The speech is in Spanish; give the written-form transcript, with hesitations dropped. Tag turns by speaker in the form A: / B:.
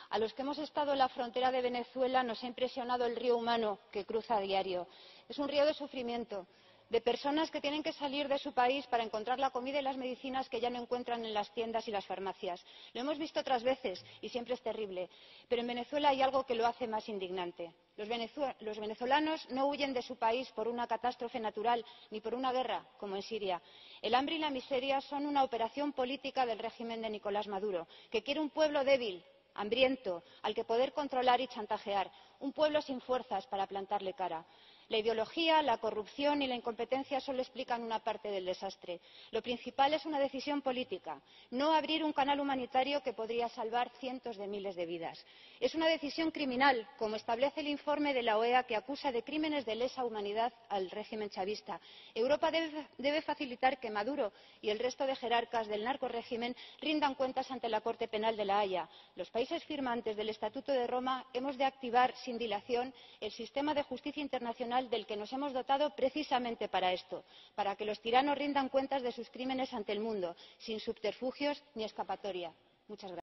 A: A los que hemos estado en la frontera de Venezuela nos ha impresionado el río humano que cruza a diario. Es un río de sufrimiento, de personas que tienen que salir de su país para encontrar la comida y las medicinas que ya no encuentran en las tiendas y las farmacias. Lo hemos visto otras veces y siempre es terrible, pero en Venezuela hay algo que lo hace más indignante. Los venezolanos no huyen de su país por una catástrofe natural ni por una guerra, como en Siria. El hambre y la miseria son una operación política del régimen de Nicolás Maduro, que quiere un pueblo débil, hambriento, al que poder controlar y chantajear, un pueblo sin fuerzas para plantarle cara. La ideología, la corrupción y la incompetencia solo explican una parte del desastre. Lo principal es una decisión política, no abrir un canal humanitario que podría salvar cientos de miles de vidas. Es una decisión criminal, como establece el informe de la OEA, que acusa de crímenes de lesa humanidad al régimen chavista. Europa debe facilitar que Maduro y el resto de jerarcas del narcorrégimen rindan cuentas ante la Corte Penal de La Haya. Los países firmantes del Estatuto de Roma hemos de activar sin dilación el sistema de justicia internacional del que nos hemos dotado precisamente para esto, para que los tiranos rindan cuentas de sus crímenes ante el mundo, sin subterfugios ni escapatoria. Muchas gracias.